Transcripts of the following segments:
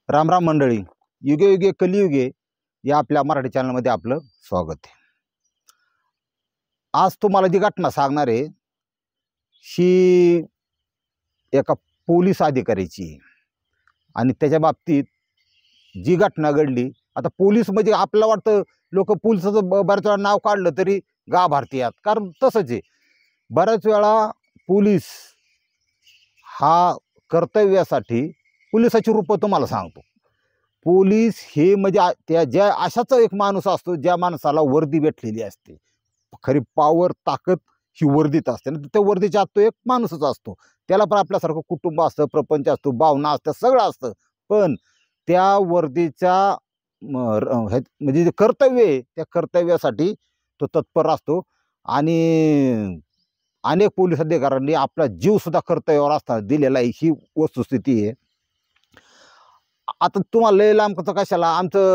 राम राम मंडळी, युगे युगे कलियुगे या आपल्या मराठी चॅनलमध्ये आपलं स्वागत आहे। आज तुम्हाला जी घटना सांगणार आहे ही एका पोलीस अधिकाऱ्याची आहे आणि त्याच्या बाबतीत जी घटना घडली। आता पोलीस म्हणजे आपल्याला वाटतं लोक पोलिसाचं बऱ्याच वेळा नाव काढलं तरी गाभारतात, कारण तसंच आहे। बऱ्याच वेळा पोलीस हा कर्तव्यासाठी पोलिसाची रूप तुम्हाला सांगतो। पोलीस हे म्हणजे त्या ज्या अशाच एक माणूस असतो ज्या माणसाला वर्दी भेटलेली असते। खरी पावर ताकद ही वर्दीत असते ना, त्या वर्दीच्या आत तो एक माणूसच असतो। त्याला पण आपल्यासारखं कुटुंब असतं, प्रपंच असतो, भावना असतं, सगळं असतं। पण त्या वर्दीच्या म्हणजे जे कर्तव्य आहे त्या कर्तव्यासाठी तो तत्पर असतो आणि अनेक पोलीस अधिकाऱ्यांनी आपला जीव सुद्धा कर्तव्यावर असताना दिलेला आहे, ही वस्तुस्थिती आहे। आता तुम्हाला लय लांब कशाला,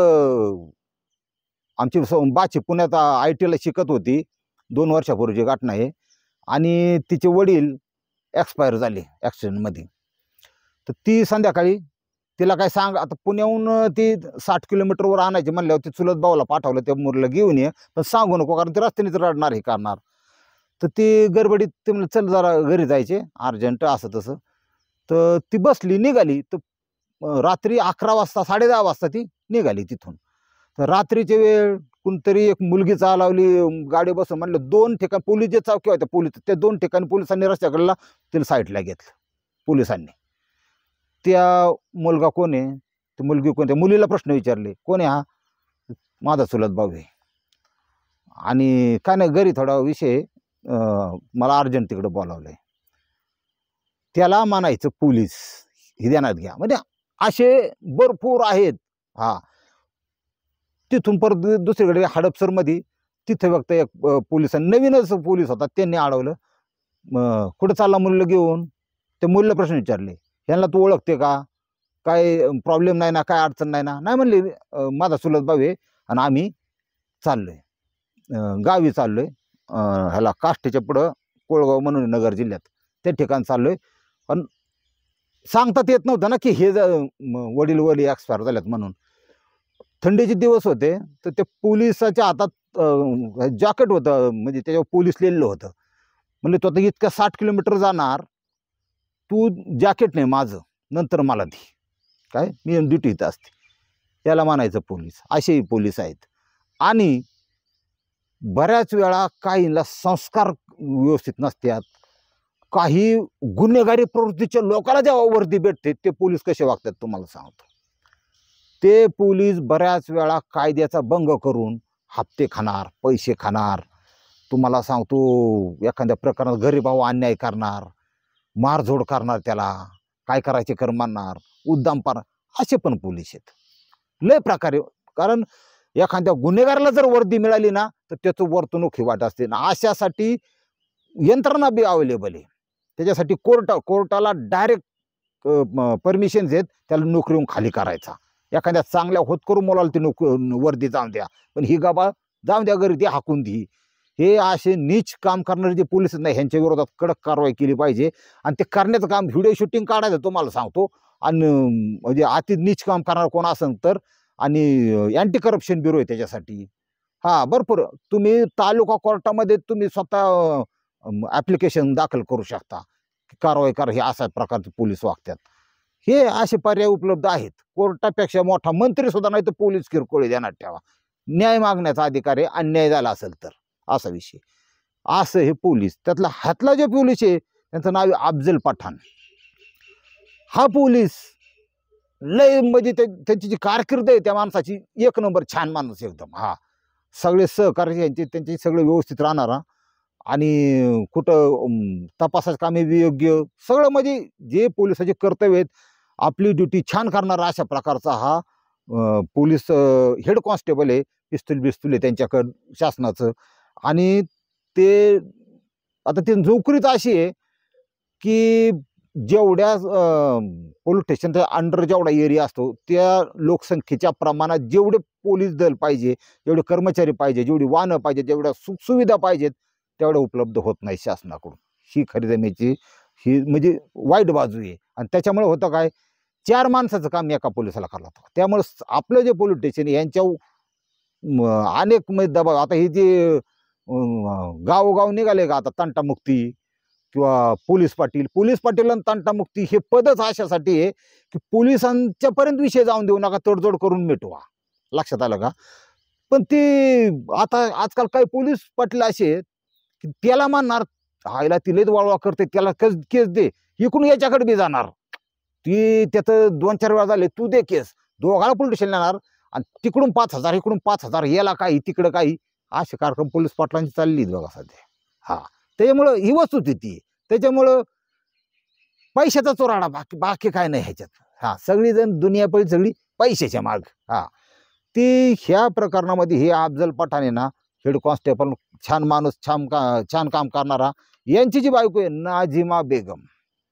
आमची बाची पुण्यात IT ला शिकत होती। 2 वर्षापूर्वीची घटना आहे आणि तिचे वडील एक्सपायर झाले ॲक्सिडेंटमध्ये। तर ती संध्याकाळी तिला काय सांग, आता पुण्याहून ती 60 किलोमीटरवर आणायची म्हणल्यावर ती चुलत भावाला पाठवलं, त्या मुलीला घेऊन ये, पण सांगू नको कारण ती रस्त्यानेच रडणार हे करणार। तर ती गडबडीत ती म्हणलं चल जरा घरी जायचे अर्जंट असं तसं। तर ती बसली निघाली, तर रात्री 11 वाजता 10:30 वाजता ती निघाली तिथून। तर रात्रीची वेळ कोणतरी एक मुलगी चालवली गाडी बसून, म्हणलं 2 ठिकाणी पोलीस जे चौकी होत्या पोलीस, त्या 2 ठिकाणी पोलिसांनी रस्त्याकडला तिला साईडला घेतलं पोलिसांनी। त्या मुलगा कोण आहे, ती मुलगी कोण, त्या मुलीला प्रश्न विचारले कोण आहे, हा माझा चुलत भाऊ आहे आणि काय नाही घरी थोडा विषय, मला अर्जंट तिकडे बोलावलंय। त्याला म्हणायचं पोलीस हे ध्यानात घ्या, म्हणजे असे भरपूर आहेत। हा, तिथून परत दुसरीकडे हडपसरमध्ये तिथे फक्त एक पोलिसांनी, नवीनच पोलीस होता, त्यांनी अडवलं। कुठं चालला मुलीला घेऊन, त्या मुलीला प्रश्न विचारले यांना तू ओळखते का, काय प्रॉब्लेम नाही ना, काय अडचण नाही ना? नाही म्हणले माझा चुलत भाऊ आहे आणि आम्ही चाललोय गावी चाललोय, ह्याला काष्टीच्या पुढं कोळगाव म्हणून नगर जिल्ह्यात, त्या ठिकाणी चाललोय। पण सांगतात येत नव्हतं ना की हे वडील एक्सपायर झाल्यात म्हणून। थंडीचे दिवस होते, तर त्या पोलिसाच्या हातात जॅकेट होतं, म्हणजे त्याच्यावर पोलीस लिहिलेलं होतं। म्हणजे तो आता इतक्या 60 किलोमीटर जाणार, तू जॅकेट नाही माझं, नंतर मला दे, काय मी ड्युटी इथं असते, त्याला म्हणायचं पोलीस। असेही पोलीस आहेत। आणि बऱ्याच वेळा काहींना संस्कार व्यवस्थित नसतात, काही गुन्हेगारी प्रवृत्तीच्या लोकांना जेव्हा वर्दी भेटते ते पोलीस कसे वागतात तुम्हाला सांगतो। ते पोलीस बऱ्याच वेळा कायद्याचा भंग करून हप्ते खाणार, पैसे खाणार, तुम्हाला सांगतो एखाद्या प्रकरणात गरीबावर अन्याय करणार, मारझोड करणार, त्याला काय करायचे कर मानणार, उद्दाम पार, असे पण पोलीस आहेत लय प्रकारे। कारण एखाद्या गुन्हेगाराला जर वर्दी मिळाली ना तर त्याचं वर्तणूक ही वाट असते ना, अशासाठी यंत्रणा बी अवेलेबल आहे। त्याच्यासाठी कोर्टाला डायरेक्ट परमिशन देत त्याला नोकरीहून खाली करायचा। एखाद्या चांगल्या होतकरू मुलाला ती वर्दी जाऊन द्या, पण ही गाबा जाऊन द्या घरी, ती हाकून दी। हे असे नीच काम करणारे जे पोलीस नाही ह्यांच्या विरोधात कडक कारवाई केली पाहिजे। आणि ते करण्याचं काम व्हिडिओ शूटिंग काढायचं तुम्हाला सांगतो, आणि म्हणजे अति नीच काम करणार कोण असेल तर, आणि अँटी करप्शन ब्युरो आहे त्याच्यासाठी। हा, भरपूर तुम्ही तालुका कोर्टामध्ये तुम्ही स्वतः ॲप्लिकेशन दाखल करू शकता, कारवाई करा, हे अशा प्रकारचे पोलीस वागतात। हे असे पर्याय उपलब्ध आहेत। कोर्टापेक्षा मोठा मंत्री सुद्धा नाही तर पोलीस किरकोळ ध्यानात ठेवा। न्याय मागण्याचा अधिकार आहे, अन्याय झाला असेल तर, असा विषय। असं हे पोलीस, त्यातला हातला जे पोलीस आहे त्यांचं नाव आहे अफजल पठाण। हा पोलीस लय म्हणजे त्यांची जी कारकीर्द आहे त्या माणसाची एक नंबर, छान माणूस एकदम। हा, सगळे सहकारी त्यांचे सगळे व्यवस्थित राहणारा, आणि कुठं तपासाचं कामे योग्य सगळं, म्हणजे जे पोलिसाचे कर्तव्य आहेत आपली ड्युटी छान करणारा, अशा प्रकारचा हा पोलीस हेड कॉन्स्टेबल आहे। पिस्तूल आहे त्यांच्याकडं शासनाचं। आणि ते आता ती नोकरीच अशी आहे की जेवढ्या पोलीस स्टेशनच्या अंडर जेवढा एरिया असतो त्या लोकसंख्येच्या प्रमाणात जेवढे पोलीस दल पाहिजे, जेवढे कर्मचारी पाहिजे, जेवढी वाहनं पाहिजे, जेवढ्या सुखसुविधा पाहिजेत तेवढ्या उपलब्ध होत नाही शासनाकडून। ही खरी जमेची ही म्हणजे वाईट बाजू आहे। आणि त्याच्यामुळे होतं काय, 4 माणसाचं काम एका पोलिसाला करावं लागतं. त्यामुळे आपलं जे पोलीस स्टेशन यांच्या अनेक दबाव, आता हे जे गावोगाव निघाले का आता तंटामुक्ती किंवा पोलीस पाटील आणि तंटामुक्ती हे पदच अशासाठी आहे की पोलिसांच्या पर्यंत विषय जाऊन देऊ नका, तडजोड करून मिटवा. लक्षात आलं का? पण ते आता आजकाल काही पोलीस पाटील असे आहेत की त्याला मानणार, आईला तिलेच वाळवा करते, त्याला केस दे, इकडून याच्याकडे बी जाणार, ती त्याचं 2-4 वेळा झाले, तू दे केस, दोघाला पोलीस स्टेशन येणार आणि तिकडून 5,000 इकडून 5,000, याला काही तिकडं काही, असे कार्यक्रम पोलीस पाटलांची चालली बघा सध्या. हा, त्याच्यामुळं ही वस्तुस्थिती, त्याच्यामुळं पैशाचा चोराडा, बाकी काय नाही ह्याच्यात. हा, सगळी जण दुनिया पळी सगळी पैशाच्या माग. हा, ती ह्या प्रकरणामध्ये हे अफजल पठाण आहे ना, हेड कॉन्स्टेबल, छान माणूस, छान काम करणारा, यांची जी बायको आहे नाझिमा बेगम.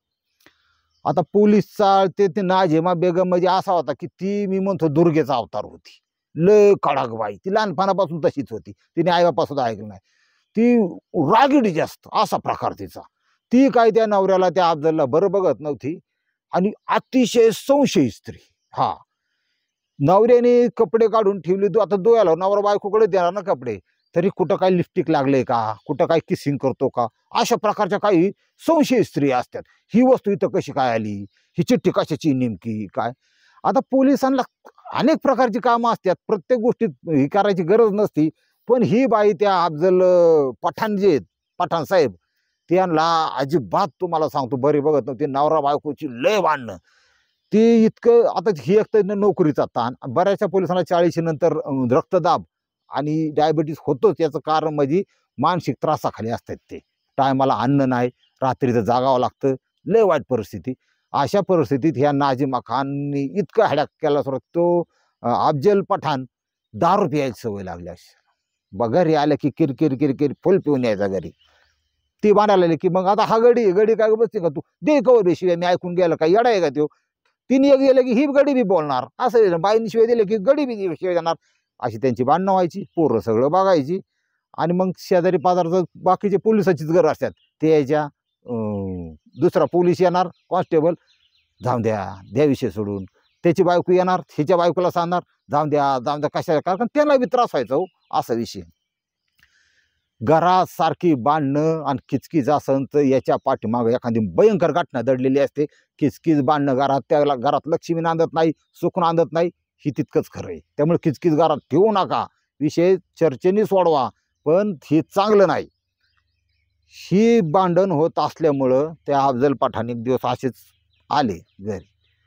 आता पोलीसचा ते नाझिमा बेगम म्हणजे असा होता की ती, मी म्हणतो दुर्गेचा अवतार होती, लय कडक बाई, ती लहानपणापासून तशीच होती, तिने आईबापासुद्धा ऐकलं नाही, ती रागिडी जास्त, असा प्रकार तिचा. ती काय त्या नवऱ्याला, त्या अफजलला बरं बघत नव्हती आणि अतिशय संशयी स्त्री. हा, नवऱ्याने कपडे काढून ठेवले, तू आता डोळ्याला नवरा बायकोकडे देणार ना कपडे, तरी कुठं काही लिपस्टिक लागले का, कुठं काही किसिंग करतो का, अशा प्रकारच्या काही संशयी स्त्री असतात. ही वस्तू इथं कशी काय आली, ही चिठ्ठी कशाची नेमकी काय. आता पोलिसांना अनेक प्रकारची कामं असतात, प्रत्येक गोष्टीत ही करायची गरज नसती, पण ही बाई त्या अफजल पठाण जे आहेत, पठाण साहेब, त्यांना अजिबात तुम्हाला सांगतो बरी बघत नव्हती. नवरा बायकोची लय भांडणं, ती इतकं. आता ही एक तर नोकरीचा ताण, बऱ्याचशा पोलिसांना 40 नंतर रक्तदाब आणि डायबिटीस होतोच. याचं कारण म्हणजे मानसिक त्रासाखाली असतात ते, टायमाला अन्न नाही, रात्रीचं जागावं लागतं, लय वाईट परिस्थिती. अशा परिस्थितीत ह्या नाझिमा खाननी इतकं हॅडॅक केला, तो अफजल पठाण दारू प्यायची सवय लागली. अशी घरी आल्या की किरकिर फुल पिऊन यायचा घरी. ती म्हणायला लागली की मग आता हा गडी काय बसते का तू, दे कवर शिवाय, मी ऐकून गेलं का, येडा आहे का तो. तिने एक गेलं की ही गडी बी बोलणार, असं बाईंनी शिवाय दिले की गडी बी शिवाय देणार. अशी त्यांची भांडणं व्हायची, पोरं सगळं बघायची. आणि मग शेजारी पाजारचं बाकीचे पोलिसाचीच घर असतात, ते यायच्या, दुसरा पोलीस येणार, कॉन्स्टेबल, जाऊन द्या विषय सोडून. त्याची बायको येणार, हिच्या बायकोला सांगणार, जाऊन द्या कशाला, कारण त्यांना बी त्रास व्हायचा हो, असा विषय. घरात सारखी बांधणं आणि किचकिच असन तर याच्या पाठीमागं एखादी भयंकर घटना दडलेली असते. किचकिच बांधणं घरात, त्याला घरात लक्ष्मी नांदत नाही, सुख नांदत नाही, ही तितकंच खरं आहे. त्यामुळे किचकिच घरात ठेवू नका, विषय चर्चेने सोडवा, पण हे चांगलं नाही. ही भांडण होत असल्यामुळं त्या अफजल पठाण एक दिवस असेच आले घरी.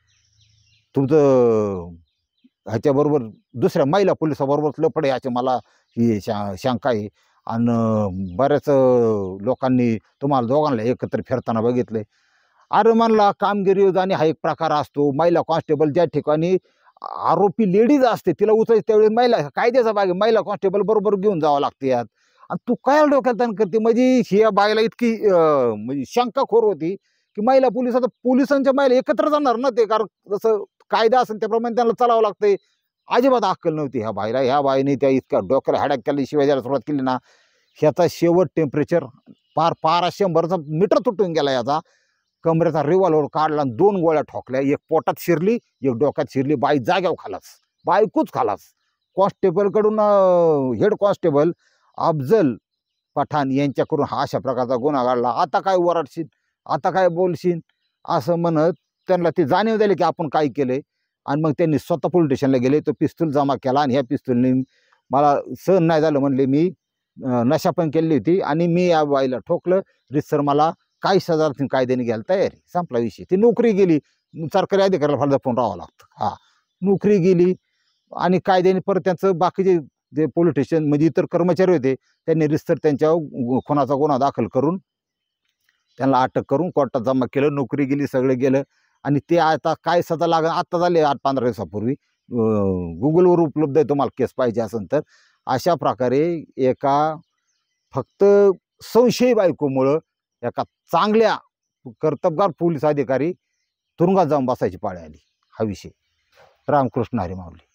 तुमचं ह्याच्याबरोबर दुसऱ्या महिला पोलिसाबरोबर लपडे, याचे मला ही शंका आहे. आणि बऱ्याच लोकांनी तुम्हाला दोघांना एकत्र फिरताना बघितले. अरे म्हणला, कामगिरी जाणे हा एक प्रकार असतो. महिला कॉन्स्टेबल ज्या ठिकाणी आरोपी लेडीज असते, तिला उचलायची त्यावेळेस महिला, कायद्याचा भाग आहे, महिला कॉन्स्टेबल बरोबर घेऊन जावं लागते यात. आणि तू काय डोक्यात ताण करते, म्हणजे ही बाईला इतकी म्हणजे शंकाखोर होती की महिला पोलीस, आता पोलिसांच्या महिला एकत्र जाणार ना ते, कारण जसं कायदा असेल त्याप्रमाणे त्यांना चालावं लागतंय. अजिबात अक्कल नव्हती ह्या बाईला. ह्या बाईने त्या इतक्या डोक्याला हॅडॅक केली, शिवाय द्यायला सुरुवात केली ना, ह्याचा शेवट टेम्परेचर पार 100चा मीटर तुटून गेला. याचा कमरेचा रिव्हॉल्वर काढला, 2 गोळ्या ठोकल्या, एक पोटात शिरली, एक डोक्यात शिरली. बाई जाग्यावर खालास, बायकोच खालास. कॉन्स्टेबलकडून हेड कॉन्स्टेबल अफजल पठाण यांच्याकडून हा अशा प्रकारचा गुन्हा घडला. आता काय ओरडशील, आता काय बोलशील, असं म्हणत त्यांना ती जाणीव झाली की आपण काय केलंय. आणि मग त्यांनी स्वतः पोलीस स्टेशनला गेले, तो पिस्तूल जमा केला. आणि ह्या पिस्तूलने मला सहन नाही झालं, म्हणले मी नशा पण केली होती आणि मी या बाईला ठोकलं, रितसर मला काही सजा कायद्याने घ्यायला तयारी, संपला विषय. ती नोकरी गेली, सरकारी अधिकाऱ्याला फार जपून राहावं लागतं. हा, नोकरी गेली आणि कायद्याने परत त्यांचं बाकीचे जे पोलीस स्टेशन म्हणजे इतर कर्मचारी होते, त्यांनी रितसर त्यांच्यावर खुनाचा गुन्हा दाखल करून त्यांना अटक करून कोर्टात जमा केलं. नोकरी गेली, सगळं गेलं. आणि ते आता काय सजा लागेल, आत्ता झाले 8-15 दिवसापूर्वी, गुगलवर उपलब्ध आहे तुम्हाला केस पाहिजे असेल तर. अशा प्रकारे एका फक्त संशयी बायकोमुळं एका चांगल्या कर्तबगार पोलीस अधिकारी तुरुंगात जाऊन बसायची पाळी आली. हा विषय. रामकृष्ण हरी माऊली.